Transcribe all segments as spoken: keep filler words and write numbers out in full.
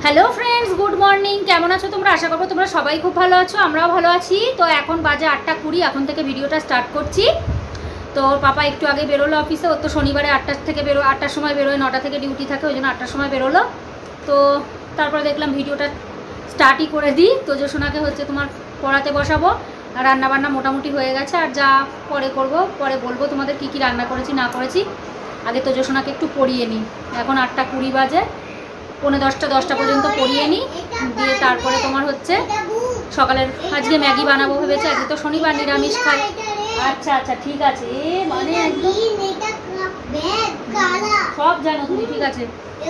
Hello friends, good morning. কেমন আছো তোমরা? আশা করবো তোমরা সবাই খুব ভালো আছো, আমরাও ভালো আছি। তো এখন বাজে আটটা কুড়ি, এখন থেকে ভিডিওটা স্টার্ট করছি। তো ওর পাপা একটু আগে বেরোলো অফিসে, ওর তো শনিবারে আটটার থেকে বেরো আটটার সময় বেরোয়, নটা থেকে ডিউটি থাকে, ওই জন্য আটটার সময় বেরোলো। তো তারপরে দেখলাম ভিডিওটা স্টার্টই করে দিই। তো যশোনাকে হচ্ছে তোমার পড়াতে বসাবো, আর রান্নাবান্না মোটামুটি হয়ে গেছে, আর যা পরে করব পরে বলবো তোমাদের কি কি রান্না করেছি না করেছি। আগে তো যশোনাকে একটু পড়িয়ে নিই। এখন আটটা কুড়ি বাজে, পৌনে দশটা দশটা পর্যন্ত পড়িয়ে নিই, দিয়ে তারপরে তোমার হচ্ছে সকালের আজকে ম্যাগি বানাবো ভেবেছে। আজকে তো শনিবার, নিরামিষ খাই। আচ্ছা আচ্ছা ঠিক আছে, এ মানে একদম সব জানো তুমি, ঠিক আছে।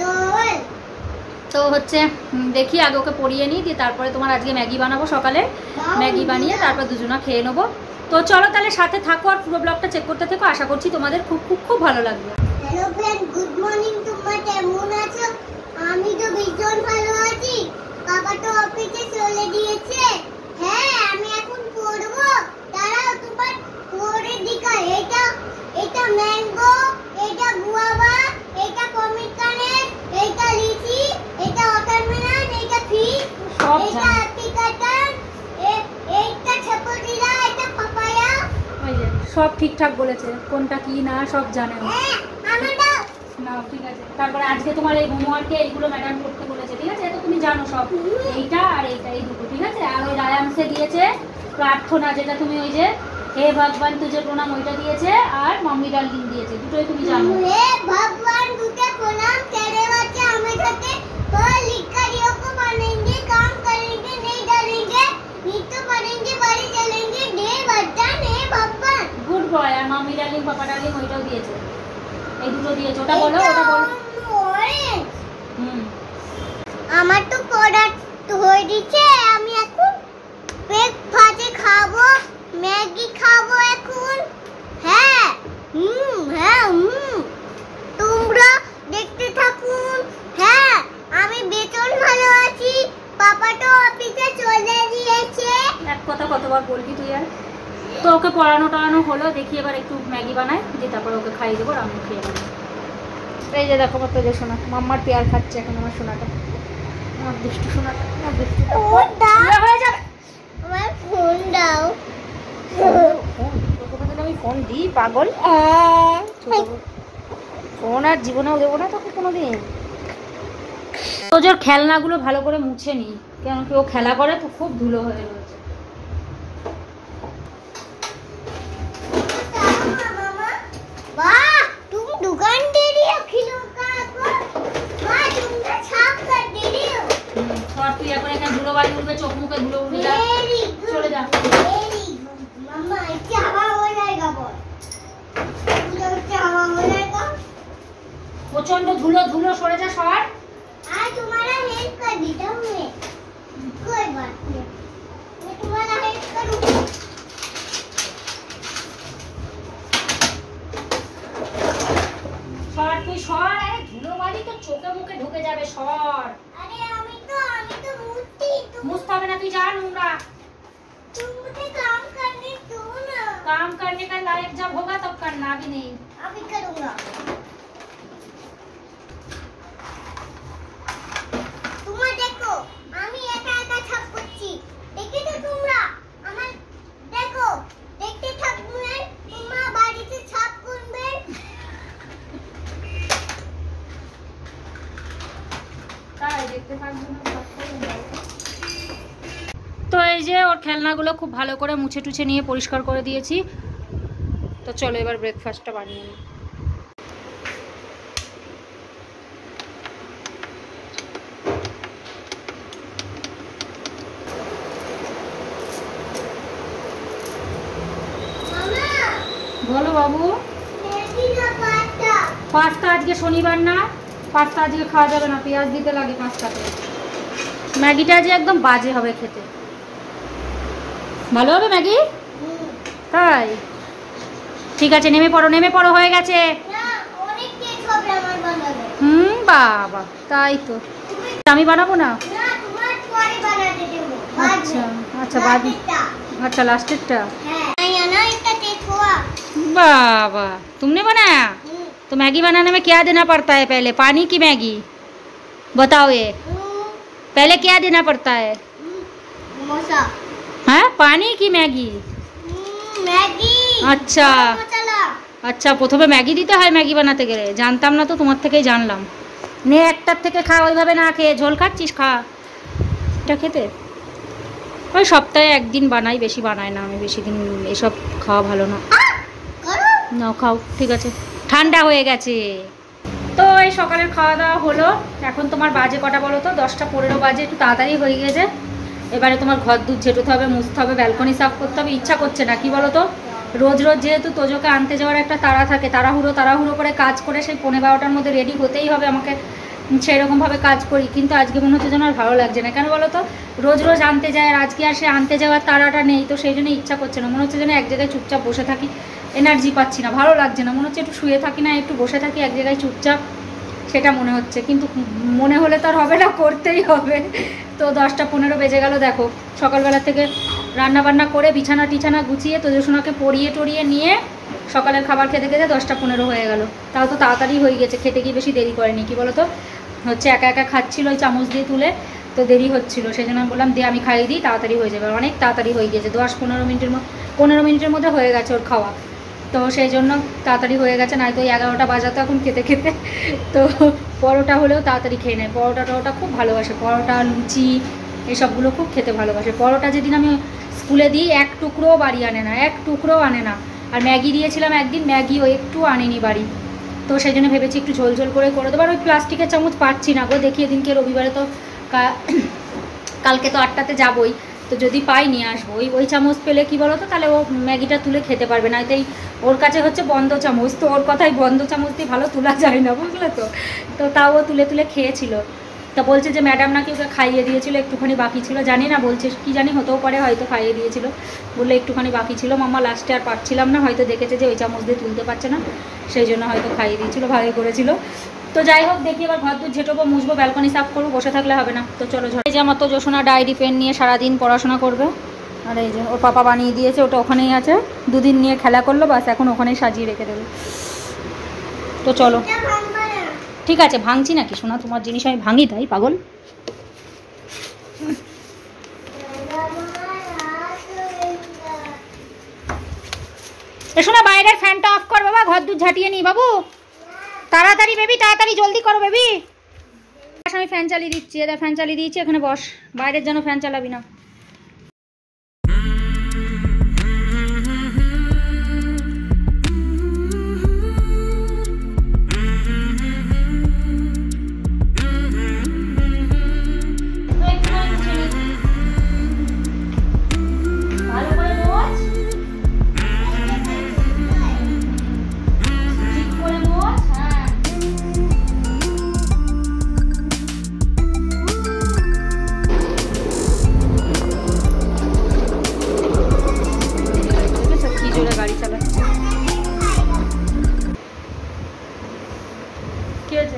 তো হচ্ছে দেখি আগে ওকে পড়িয়ে নিই, দিয়ে তারপরে তোমার আজকে ম্যাগি বানাবো সকালে। ম্যাগি বানিয়ে তারপর দুজনা খেয়ে নেবো। তো চলো তাহলে সাথে থাকো আর পুরো ব্লগটা চেক করতে থেকো। আশা করছি তোমাদের খুব খুব খুব ভালো লাগবে। Hello friend, good morning. তোমরা কেমন আছো? আমি তো ভীষণ ভালো আছি। বাবা তো অফিসে চলে গিয়েছে। হ্যাঁ, আমি এখন পড়বো। দাঁড়াও, তোমার পড়ে দিকা। এটা এটা ম্যাঙ্গো, এটা গুয়াভা, এটা পমিগ্রেনেট, এটা লিচি, এটা ওয়াটারমেলন, এটা ফিগ, এটা অ্যাপ্রিকট, এটা ছাপোটিরা, এটা পাপায়া। ওই যে সব ঠিকঠাক বলেছে, কোনটা কি না সব জানে। হ্যাঁ, আমার না ঠিক আছে। তারপরে আজকে তোমার এই হোমওয়ার্কে এইগুলো ম্যাডাম করতে বলেছে, ঠিক আছে? তো তুমি জানো সব, এইটা আর এইটা, এই দুটো, ঠিক আছে। আর ওই রায়ামসে দিয়েছে প্রার্থনা, যেটা তুমি ওই যে হে ভগবান তুঝে প্রণাম, ওইটা দিয়েছে। আর মাম্মি ডার্লিং দিয়েছে, দুটোই তুমি জানো। হে ভগবান तुझे प्रणाम, तेरे बच्चे हमेशा से पढ़ लिख कर योग को मानेंगे, काम करेंगे, नहीं डरेंगे, नीति पढ़ेंगे, बड़ी चलेंगे, डे भगवान हे भगवान। Good boy. আর মাম্মি ডার্লিং পাপা ডার্লিং ওইটাও দিয়েছে, এই দুটো দিয়েছে। ওটা বলো, ওটা বলো। হুম, আমার তো পড়া হয়ে দিচ্ছে। আমি এখন পেট ভাজে খাবো, ম্যাগি খাবো এখন। হ্যাঁ হুম হ্যাঁ হুম তোমরা দেখতে থাকুন। হ্যাঁ, আমি বেতন ভালো আছি। পাপা তো অফিসে চলে গিয়েছে। এক কথা কতবার বলবি তুই আর? তো ওকে পড়ানো টড়ানো হলো, দেখি এবার একটু ম্যাগি বানাই, দিয়ে তারপর ওকে খাইয়ে দেবো, আমি খেয়ে নেবো। এই যে দেখো মতো যে সোনা, মাম্মার পেয়ার খাচ্ছে এখন আমার সোনাটা, আমার দুষ্টু সোনাটা, আমার দুষ্টুটা। ফোন দাও, হয়ে যাবে। আমার ফোন দাও। আমি ফোন দিই পাগল? ফোন আর জীবনেও দেবো না তোকে কোনোদিন। তো ওর খেলনাগুলো ভালো করে মুছে নি, কেন কি ও খেলা করে তো খুব ধুলো হয়ে রয়েছে। वाह, तुम दुकान दे रही हो खिलौनों का को? वाह, तुम तो छाप कर दे रही हो। और তুই এখন এখানে ধুলো বাড়ি উঠবে, চোখ মুখে ধুলো উঠবে, যা Very good, চলে যা। very good। मम्मा, इससे हवा हो जाएगा बहुत। तुझे इससे हवा हो जाएगा। প্রচন্ড ধুলো, ধুলো সরে যা সর। आज तुम्हारा हेल्प कर देता हूँ मैं। कोई बात नहीं, मैं तुम्हारा हेल्प करूँगी। সর তুই সর, আরে ধুলো বাড়ি তো চোখে মুখে ঢুকে যাবে, সর। अरे अभी तो अभी तो मुझती तुम मुझते হবে না, তুই যা নোংরা। तुम मुझे काम करने दो ना। काम करने का लायक जब होगा तब करना, अभी नहीं। अभी करूँगा। তোমরা দেখো আমি একা একা ছাপ করছি, দেখেছো তোমরা? আমার দেখো, দেখতে থাকবে, তোমরা বাড়িতে ছাপ করবে। তাই দেখতে থাকবো না। তো এই যে ওর খেলনাগুলো খুব ভালো করে মুছে টুছে নিয়ে পরিষ্কার করে দিয়েছি। তো চলো এবার ব্রেকফাস্টটা বানিয়ে নিই। মামা, বলো বাবু। ম্যাগি না পাস্তা? পাস্তা আজকে শনিবার না, পাস্তা আজকে খাওয়া যাবে না, পেঁয়াজ দিতে লাগে পাস্তাতে। ম্যাগিটা আজকে একদম বাজে হবে খেতে। ভালো হবে ম্যাগি? তাই ঠিক আছে, নেমে পড়ো, নেমে পড়ো, হয়ে গেছে। না, অনেক টেস্ট হবে আমার বানাবে। হুম বাবা, তাই তো। আমি বানাবো না? না, তোমার পরে বানাতে দেবো। আচ্ছা আচ্ছা, বাদ। লাস্টেরটা। अच्छा लास्टेरটা। हाँ, ये ना इसका टेस्ट हुआ। बाबा, तुमने बनाया? तो मैगी बनाने में क्या देना पड़ता है पहले, पानी की मैगी? बताओ ये। पहले क्या देना पड़ता है? मौसा हाँ, पानी की मैगी? मैगी। अच्छा আচ্ছা, প্রথমে ম্যাগি দিতে হয় ম্যাগি বানাতে গেলে? জানতাম না তো, তোমার থেকেই জানলাম। নে একটার থেকে খা, ওইভাবে না খেয়ে। ঝোল খাচ্ছিস, খা। এটা খেতে ওই সপ্তাহে একদিন বানাই, বেশি বানাই না আমি, বেশি দিন এসব খাওয়া ভালো না। না খাও, ঠিক আছে, ঠান্ডা হয়ে গেছে। তো এই সকালের খাওয়া দাওয়া হলো। এখন তোমার বাজে কটা বলো তো? দশটা পনেরো বাজে, একটু তাড়াতাড়ি হয়ে গেছে। এবারে তোমার ঘর দুধ ঝেঁটুতে হবে, মুছতে হবে, ব্যালকনি সাফ করতে হবে। ইচ্ছা করছে না, কি বলো তো, রোজ রোজ যেহেতু তোজোকে আনতে যাওয়ার একটা তাড়া থাকে, তাড়াহুড়ো তাড়াহুড়ো করে কাজ করে সেই পনেরো বারোটার মধ্যে রেডি হতেই হবে আমাকে, সেরকমভাবে কাজ করি। কিন্তু আজকে মনে হচ্ছে যেন আর ভালো লাগছে না। কেন বলো তো, রোজ রোজ আনতে যায়, আর আজকে আর সে আনতে যাওয়ার তাড়াটা নেই, তো সেই জন্য ইচ্ছা করছে না। মনে হচ্ছে যেন এক জায়গায় চুপচাপ বসে থাকি, এনার্জি পাচ্ছি না, ভালো লাগছে না। মনে হচ্ছে একটু শুয়ে থাকি না, একটু বসে থাকি এক জায়গায় চুপচাপ, সেটা মনে হচ্ছে। কিন্তু মনে হলে তো আর হবে না, করতেই হবে। তো দশটা পনেরো বেজে গেল। দেখো সকালবেলা থেকে রান্না বান্না করে বিছানা টিছানা গুছিয়ে তোজোসোনাকে পরিয়ে টরিয়ে নিয়ে সকালের খাবার খেতে খেতে দশটা পনেরো হয়ে গেল। তাও তো তাড়াতাড়ি হয়ে গেছে, খেতে গিয়ে বেশি দেরি করেনি। কি বলো তো, হচ্ছে একা একা খাচ্ছিল ওই চামচ দিয়ে তুলে, তো দেরি হচ্ছিল, সেই জন্য বললাম দিয়ে আমি খাইয়ে দিই, তাড়াতাড়ি হয়ে যাবে। অনেক তাড়াতাড়ি হয়ে গেছে, দশ পনেরো মিনিটের মধ্যে পনেরো মিনিটের মধ্যে হয়ে গেছে ওর খাওয়া। তো সেই জন্য তাড়াতাড়ি হয়ে গেছে, নয়তো ওই এগারোটা বাজাতো এখন খেতে খেতে। তো পরোটা হলেও তাড়াতাড়ি খেয়ে নেয়, পরোটা টরোটা খুব ভালোবাসে, পরোটা লুচি এসবগুলো খুব খেতে ভালোবাসে। পরোটা যেদিন আমি স্কুলে দিই এক টুকরোও বাড়ি আনে না, এক টুকরোও আনে না। আর ম্যাগি দিয়েছিলাম একদিন, ম্যাগিও একটু আনেনি বাড়ি। তো সেই জন্য ভেবেছি একটু ঝোল ঝোল করে করে দেবো। আর ওই প্লাস্টিকের চামচ পাচ্ছি না গো, দেখিয়ে দিনকে রবিবারে তো কালকে তো আটটাতে যাবোই, তো যদি পাই নিয়ে আসবো। ওই ওই চামচ পেলে কি বলো তো, তাহলে ও ম্যাগিটা তুলে খেতে পারবে না। এতেই ওর কাছে হচ্ছে বন্ধ চামচ, তো ওর কথাই বন্ধ চামচ দিয়ে ভালো তোলা যায় না, বুঝলে তো। তো তাও ও তুলে তুলে খেয়েছিল। তা বলছে যে ম্যাডাম নাকি ওকে খাইয়ে দিয়েছিল, একটুখানি বাকি ছিল, জানি না, বলছে কি জানি, হতেও পারে হয়তো খাইয়ে দিয়েছিল, বললে একটুখানি বাকি ছিল মাম্মা, লাস্টে আর পারছিলাম না, হয়তো দেখেছে যে ওই চামচ দিয়ে তুলতে পারছে না, সেই জন্য হয়তো খাইয়ে দিয়েছিল, ভালোই করেছিল। তো যাই হোক, দেখি এবার ঘর দুধ ঝেঁটবো, মুছবো, ব্যালকনি সাফ করবো, বসে থাকলে হবে না। তো চলো, এই যে আমার তো জোসোনা ডায়েরি পেন নিয়ে সারাদিন পড়াশোনা করবে। আর এই যে ওর পাপা বানিয়ে দিয়েছে, ওটা ওখানেই আছে, দুদিন নিয়ে খেলা করলো, বাস এখন ওখানেই সাজিয়ে রেখে দেবে। তো চলো, ঠিক আছে, ভাঙছি নাকি শোনা, তোমার জিনিস আমি ভাঙি তাই পাগল। এ শোনা, বাইরের ফ্যানটা অফ কর বাবা, ঘর দুধ ঝাঁটিয়ে নি বাবু, তাড়াতাড়ি বেবি, তাড়াতাড়ি জলদি করো বেবি। আমি ফ্যান চালিয়ে দিচ্ছি, এরা ফ্যান চালিয়ে দিয়েছি, এখানে বস, বাইরের জন্য ফ্যান চালাবি না। গাড়ি চালাচ্ছে, কি হয়েছে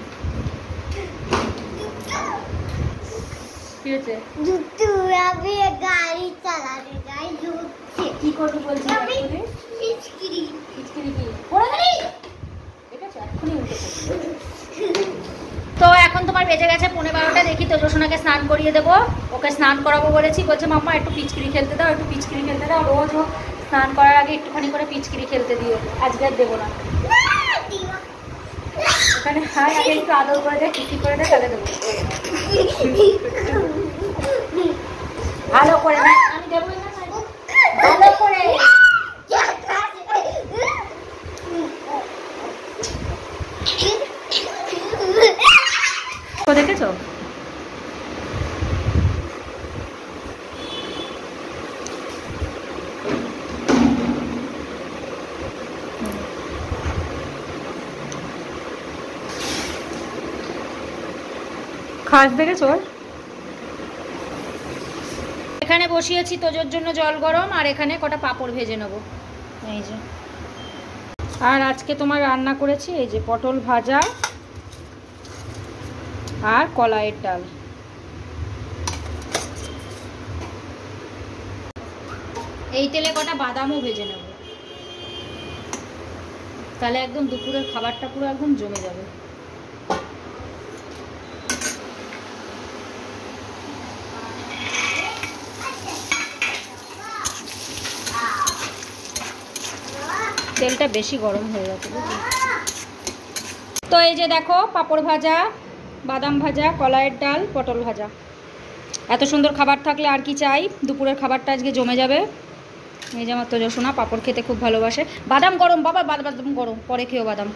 কি হয়েছে? আমি গাড়ি চালাতে যাই, কি করবি বলছিস? পিচকিরি পিচকিরি কি পড়ে গেলি? ঠিক আছে, এক্ষুনি উঠে পড়বি। তো এখন তোমার বেজে গেছে পৌনে বারোটা, দেখি তো জোসোনাকে স্নান করিয়ে দেবো, ওকে স্নান করাবো বলেছি, বলছে মাম্মা একটু পিচকিরি খেলতে দাও, একটু পিচকিরি খেলতে দাও, রোজ ও স্নান করার আগে একটুখানি করে পিচকিরি খেলতে দিও, আজকে আর দেবো না। ওখানে হাই আগে একটু আদর করে দেয়, কিচি করে দেয়, তাহলে দেবো ভালো করে। না আমি দেবো না, ভালো করে। তো দেখেছো, খাস দেখেছো। এখানে বসিয়েছি তোজোর জন্য জল গরম, আর এখানে কটা পাঁপড় ভেজে নেবো, এই যে। আর আজকে তোমার রান্না করেছি এই যে পটল ভাজা আর কলাইয়ের ডাল। এই তেলে কটা বাদামও ভেজে নেব, তাহলে একদম দুপুরের খাবারটা পুরো একদম জমে যাবে। তেলটা বেশি গরম হয়ে গেছে। তো এই যে দেখো পাঁপড় ভাজা, বাদাম ভাজা, কলাইয়ের ডাল, পটল ভাজা। এত সুন্দর খাবার থাকলে আর কি চাই। দুপুরের খাবারটা আজকে জমে যাবে। এই যে আমার তোজসোনা পাঁপড় খেতে খুব ভালোবাসে। বাদাম গরম বাবা, বাদাম গরম, পরে খেও বাদাম।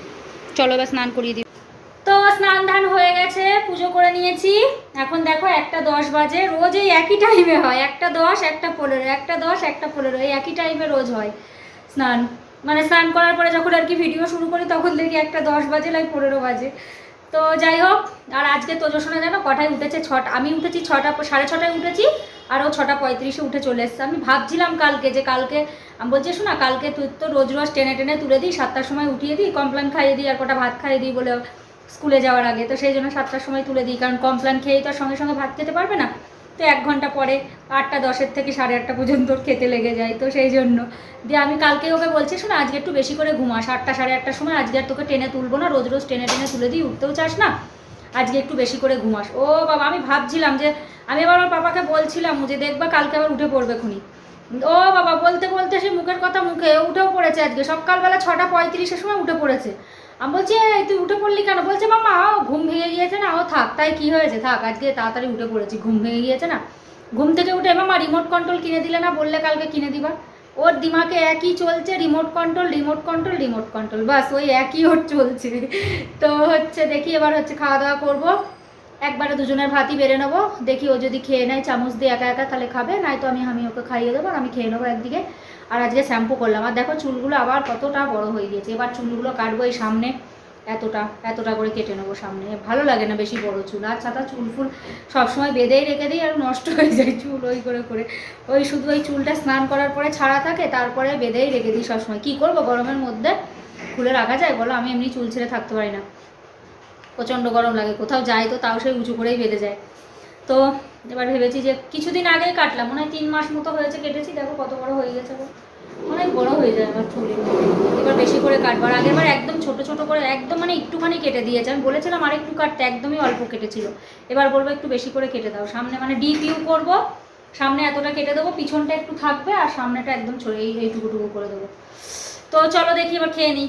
চলো এবার স্নান করিয়ে দিই। তো স্নান ধান হয়ে গেছে, পুজো করে নিয়েছি। এখন দেখো একটা দশ বাজে। রোজ এই একই টাইমে হয়, একটা দশ একটা পনেরো, একটা দশ একটা পনেরো, এই একই টাইমে রোজ হয় স্নান। মানে স্নান করার পরে যখন আর কি ভিডিও শুরু করি তখন দেখি একটা দশ বাজে লাই পনেরো বাজে। তো যাই হোক, আর আজকে তোজসোনা জানো কটায় উঠেছে? ছটা। আমি উঠেছি ছটা, সাড়ে ছটায় উঠেছি, আর ও ছটা পঁয়ত্রিশে উঠে চলে এসছে। আমি ভাবছিলাম কালকে যে কালকে আমি বলছি শোনা, কালকে তুই তো রোজ রোজ টেনে টেনে তুলে দিই, সাতটার সময় উঠিয়ে দিই, কমপ্লেন খাইয়ে দিই আর কটা ভাত খাইয়ে দিই বলে স্কুলে যাওয়ার আগে। তো সেই জন্য সাতটার সময় তুলে দিই, কারণ কমপ্লেন খেয়েই তো আর সঙ্গে সঙ্গে ভাত খেতে পারবে না। তো এক ঘন্টা পরে আটটা দশের থেকে সাড়ে আটটা পর্যন্ত খেতে লেগে যায়। তো সেই জন্য দিয়ে আমি কালকে ওকে বলছি শোনা আজকে একটু বেশি করে ঘুমাস, আটটা সাড়ে আটটার সময় আজকে আর তোকে টেনে তুলবো না, রোজ রোজ টেনে টেনে তুলে দিই, উঠতেও চাস না, আজকে একটু বেশি করে ঘুমাস। ও বাবা, আমি ভাবছিলাম যে আমি এবার আমার পাপাকে বলছিলাম যে দেখবা কালকে আবার উঠে পড়বে খুনি। ও বাবা, বলতে বলতে সে মুখের কথা মুখে উঠেও পড়েছে। আজকে সকালবেলা ছটা পঁয়ত্রিশের সময় উঠে পড়েছে। আমি বলছি তুই উঠে পড়লি কেন? বলছে মামা ঘুম ভেঙে গিয়েছে না। ও থাক, তাই কি হয়েছে, থাক আজকে তাড়াতাড়ি উঠে পড়েছি, ঘুম ভেঙে গিয়েছে না। ঘুম থেকে উঠে মামা রিমোট কন্ট্রোল কিনে দিলে না, বললে কালকে কিনে দিবা। ওর দিমাগে একই চলছে, remote control remote control remote control, বাস ওই একই ওর চলছে। তো হচ্ছে দেখি এবার হচ্ছে খাওয়া দাওয়া করবো, একবারে দুজনের ভাতই বেড়ে নেবো। দেখি ও যদি খেয়ে নেয় চামচ দিয়ে একা একা তাহলে খাবে, নাই তো আমি আমি ওকে খাইয়ে দেবো আর আমি খেয়ে নেবো একদিকে। আর আজকে শ্যাম্পু করলাম, আর দেখো চুলগুলো আবার কতটা বড় হয়ে গিয়েছে। এবার চুলগুলো কাটবো, এই সামনে এতটা এতটা করে কেটে নেবো সামনে। ভালো লাগে না বেশি বড় চুল, আর ছাতা চুল ফুল সবসময় বেঁধেই রেখে দিই আর নষ্ট হয়ে যায় চুল ওই করে করে। ওই শুধু ওই চুলটা স্নান করার পরে ছাড়া থাকে, তারপরে বেঁধেই রেখে দিই সবসময়। কী করবো, গরমের মধ্যে খুলে রাখা যায় বলো? আমি এমনি চুল ছেড়ে থাকতে পারি না, প্রচণ্ড গরম লাগে। কোথাও যাই তো তাও সেই উঁচু করেই বেঁধে যায়। তো এবার ভেবেছি যে কিছুদিন আগেই কাটলাম, মনে হয় তিন মাস মতো হয়েছে কেটেছি। দেখো কত বড় হয়ে গেছে, অনেক বড় হয়ে যায় আমার চুল। এবার বেশি করে কাটবার, আগের বার একদম ছোট ছোট করে একদম মানে একটুখানি কেটে দিয়েছে। আমি বলেছিলাম আর একটু কাটতে, একদমই অল্প কেটেছিল। এবার বলবো একটু বেশি করে কেটে দাও। সামনে মানে ডিপ ইউ করবো, সামনে এতটা কেটে দেবো, পিছনটা একটু থাকবে আর সামনেটা একদম ছড়ে এই এইটুকুটুকু করে দেবো। তো চলো দেখি এবার খেয়ে নিই।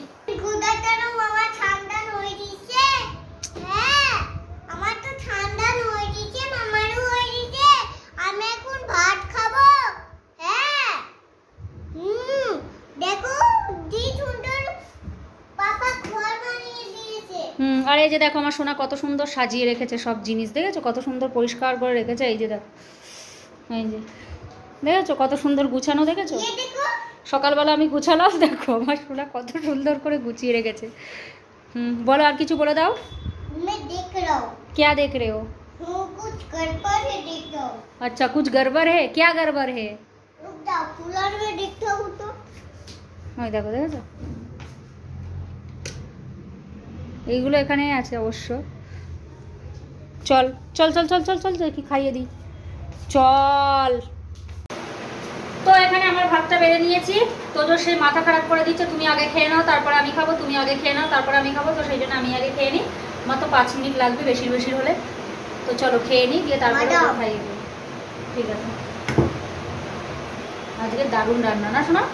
হুম, আর এই যে দেখো আমার সোনা কত সুন্দর সাজিয়ে রেখেছে সব জিনিস, দেখেছো কত সুন্দর পরিষ্কার করে রেখেছে। এই যে দেখো, এই যে দেখেছো কত সুন্দর গুছানো, দেখেছো? সকালবেলা আমি গুছালাম, দেখো আমার সোনা কত সুন্দর করে গুছিয়ে রেখেছে। হুম, বলো আর কিছু বলে দাও। क्या देख रहे हो? कुछ गड़बड़ है, देख दो। अच्छा कुछ गड़बड़ है, क्या गड़बड़ है? रुक जाओ, कूलर में देखता हूँ तो। ওই দেখো, দেখেছো এইগুলো এখানেই আছে অবশ্য। চল চল চল চল চল চল দেখি খাইয়ে দিই, চল। তো এখানে আমার ভাতটা বেড়ে নিয়েছি। তোজো সে মাথা খারাপ করে দিচ্ছে, তুমি আগে খেয়ে নাও তারপর আমি খাবো, তুমি আগে খেয়ে নাও তারপর আমি খাবো। তো সেই জন্য আমি আগে খেয়ে নিই, আমার তো পাঁচ মিনিট লাগবে বেশি বেশি হলে। তো চলো খেয়ে নিই, গিয়ে তারপরে খাইয়ে দিই। ঠিক আছে, আজকে দারুণ রান্না না শোনা?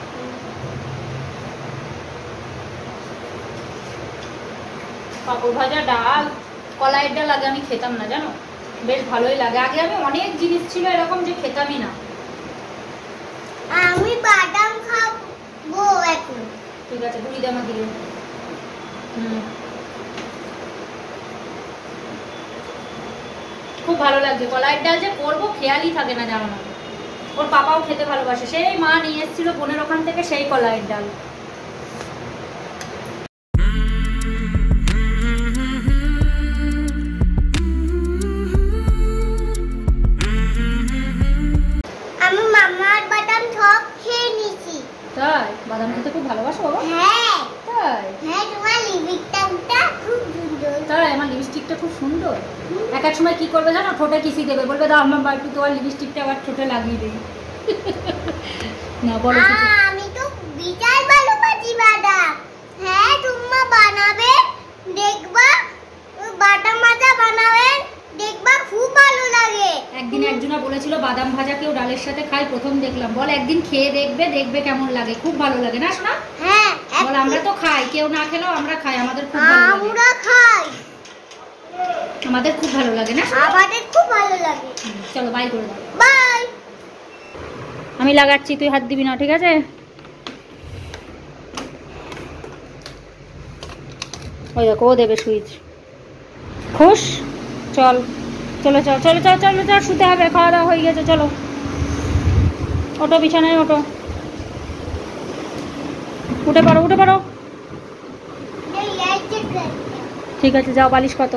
পাঁপড় ভাজা, ডাল, কলাইয়ের ডাল আগে আমি খেতাম না জানো, বেশ ভালোই লাগে। আগে আমি অনেক জিনিস ছিল এরকম যে খেতামই না। আমি বাদাম খাবো এখন। ঠিক আছে, বুড়ি দে আমার দিকে। হুম, খুব ভালো লাগছে। কলাইয়ের ডাল যে করবো খেয়ালই থাকে না জানো না। ওর পাপাও খেতে ভালোবাসে, সেই মা নিয়ে এসেছিল বোনের ওখান থেকে সেই কলাইয়ের ডাল। তাই বাদাম খেতে খুব ভালোবাসো বাবা? হ্যাঁ তাই? হ্যাঁ, তোমার লিপস্টিকটা খুব সুন্দর। তাই আমার লিপস্টিকটা খুব সুন্দর। এক এক সময় কি করবে জানো, ঠোঁটে কিসি দেবে, বলবে দাও আমার একটু তোমার লিপস্টিকটা আবার ঠোঁটে লাগিয়ে দেবে। না বলো কিছু। আমি তো বিশাল ভালোবাসি বাদাম। হ্যাঁ তুমি বানাবে, দেখবা বাদাম ভাজা বানাবে, দেখবা খুব ভালো লাগে। একদিন একজনা বলেছিল বাদাম ভাজা কেউ ডালের সাথে খায়, প্রথম দেখলাম। বল একদিন খেয়ে দেখবে, দেখবে কেমন লাগে, খুব ভালো লাগে না শোনা? হ্যাঁ। বল আমরা তো খাই, কেউ না খেলেও আমরা খাই, আমাদের খুব ভালো লাগে। আমরা খাই, আমাদের খুব ভালো লাগে না? আমাদের খুব ভালো লাগে। চলো বাই করে দাও। বাই। আমি লাগাচ্ছি, তুই হাত দিবি না, ঠিক আছে? ওই দেখো ও দেবে সুইচ। খুশ, চল চলো চল চলো চল চলো চল, শুতে হবে, খাওয়া দাওয়া হয়ে গেছে, চলো ওটো, বিছানায় ওটো, উঠে পড়ো উঠে পড়ো। ঠিক আছে যাও, বালিশ কত।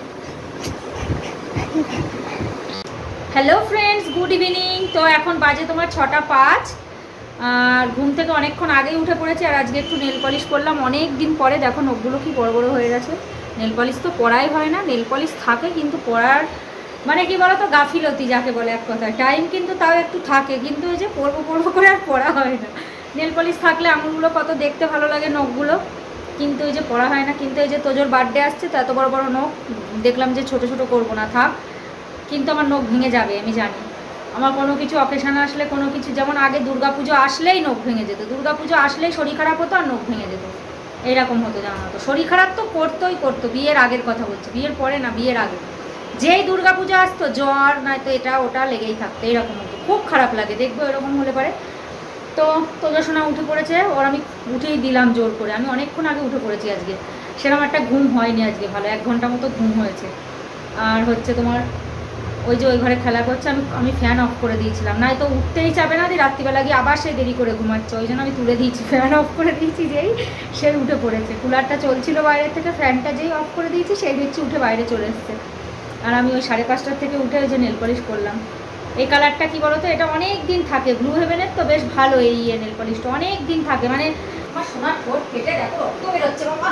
Hello friends, good evening. তো এখন বাজে তোমার ছটা পাঁচ, আর ঘুম থেকে অনেকক্ষণ আগেই উঠে পড়েছে। আর আজকে একটু নেল পলিশ করলাম অনেক দিন পরে। দেখো নখগুলো কি বড় বড় হয়ে গেছে। নেল পলিশ তো পরাই হয় না, নেল পলিশ থাকে কিন্তু পরার মানে কি বলো তো, গাফিলতি যাকে বলে এক কথায়। টাইম কিন্তু তাও একটু থাকে, কিন্তু ওই যে পরবো পরবো করে আর পরা হয় না। নেল পলিশ থাকলে আঙুলগুলো কত দেখতে ভালো লাগে, নখগুলো, কিন্তু ওই যে পরা হয় না। কিন্তু এই যে তোজোর বার্থডে আসছে, তো এত বড় বড় নখ দেখলাম যে ছোট ছোট করবো না, থাক। কিন্তু আমার নখ ভেঙে যাবে আমি জানি। আমার কোনো কিছু অকেশান আসলে, কোনো কিছু, যেমন আগে দুর্গাপুজো আসলেই নখ ভেঙে যেত, দুর্গাপুজো আসলেই শরীর খারাপ হতো আর নখ ভেঙে যেত, এইরকম হতো জানো না। তো শরীর খারাপ তো করতোই করতো, বিয়ের আগের কথা বলছি, বিয়ের পরে না, বিয়ের আগে যেই দুর্গাপুজো আসতো জ্বর নয়তো এটা ওটা লেগেই থাকতো, এরকম হতো। খুব খারাপ লাগে দেখবো এরকম হলে পরে। তো তোজো সোনা উঠে পড়েছে, ওর আমি উঠেই দিলাম জোর করে। আমি অনেকক্ষণ আগে উঠে পড়েছি আজকে, সেরকম একটা ঘুম হয়নি আজকে, ভালো এক ঘন্টা মতো ঘুম হয়েছে। আর হচ্ছে তোমার ওই যে ওই ঘরে খেলা করছে, আমি আমি ফ্যান অফ করে দিয়েছিলাম, নাই তো উঠতেই চাবে না, দিয়ে রাত্রিবেলা গিয়ে আবার সে দেরি করে ঘুমাচ্ছে, ওই জন্য আমি তুলে দিয়েছি, ফ্যান অফ করে দিয়েছি, যেই সেই উঠে পড়েছে। কুলারটা চলছিল বাইরে থেকে, ফ্যানটা যেই অফ করে দিয়েছি সেই দেখছি উঠে বাইরে চলে এসছে। আর আমি ওই সাড়ে পাঁচটার থেকে উঠে ওই যে নেল পলিশ করলাম। এই কালারটা কি বলতো, এটা অনেক দিন থাকে, ব্লু হেভেনের তো বেশ ভালো এই নেল পলিশটা, অনেক দিন থাকে। মানে আমার সোনার ঠোঁট কেটে দেখো রক্ত বেরোচ্ছে বাবা।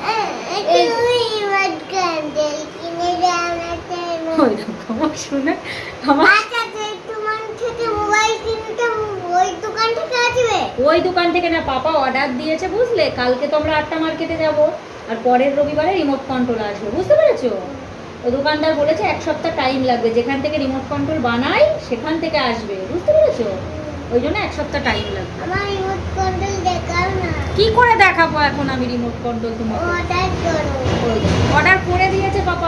ওই দোকান থেকে না, পাপা অর্ডার দিয়েছে বুঝলে, কালকে তো আমরা আটটা মার্কেটে যাব, আর পরের রবিবারে রিমোট কন্ট্রোল আসবে, বুঝতে পেরেছো? ওই দোকানদার বলেছে এক সপ্তাহ টাইম লাগবে, যেখান থেকে রিমোট কন্ট্রোল বানাই সেখান থেকে আসবে, বুঝতে পেরেছো? ওই জন্য এক সপ্তাহ টাইম লাগবে। আমার রিমোট কন্ট্রোল দেখাও না। কি করে দেখাবো এখন আমি রিমোট কন্ট্রোল? তোমাকে অর্ডার করো। অর্ডার করে দিয়েছে পাপা।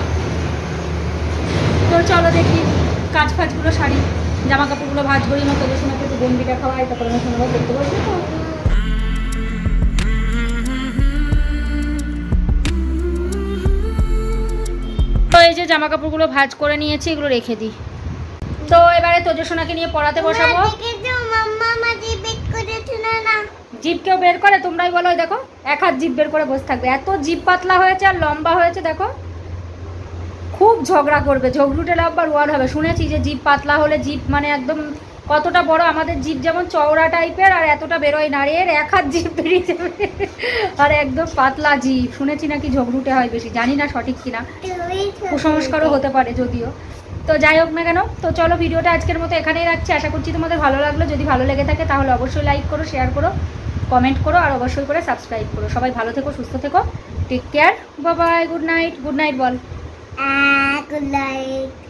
তো চলো দেখি কাজ ফাজগুলো সারি, জামা কাপড়গুলো ভাঁজ করি, মতো সোনাকে একটু গন্ডিটা খাওয়াই, তারপরে আমার সোনাকে দেখতে বলছি। তো এই যে জামা কাপড়গুলো ভাঁজ করে নিয়েছি, এগুলো রেখে দিই। তো এবারে তোজো সোনাকে নিয়ে পড়াতে বসাবো। জিভ কেউ বের করে? তোমরাই বলো। দেখো এক হাত জিভ বের করে বসে থাকবে, এত জিভ পাতলা হয়েছে আর লম্বা হয়েছে, দেখো খুব ঝগড়া করবে, ঝগড়ুটে লাভবার ওয়ার্ড হবে। শুনেছি যে জিভ পাতলা হলে, জিভ মানে একদম কতটা বড়, আমাদের জিভ যেমন চওড়া টাইপের আর এতটা বেরোয় না, এর এক হাত জিভ বেরিয়ে যাবে আর একদম পাতলা জিভ। শুনেছি নাকি ঝগড়ুটে হয় বেশি, জানি না সঠিক কিনা, কুসংস্কারও হতে পারে যদিও। তো যাই হোক না কেন, তো চলো ভিডিওটা আজকের মতো এখানেই রাখছি। আশা করছি তোমাদের ভালো লাগলো। যদি ভালো লেগে থাকে তাহলে অবশ্যই লাইক করো, শেয়ার করো, কমেন্ট করো, আর অবশ্যই করে সাবস্ক্রাইব করো। সবাই ভালো থেকো, সুস্থ থেকো, take care, bye bye, good night. Good night বল। Good night.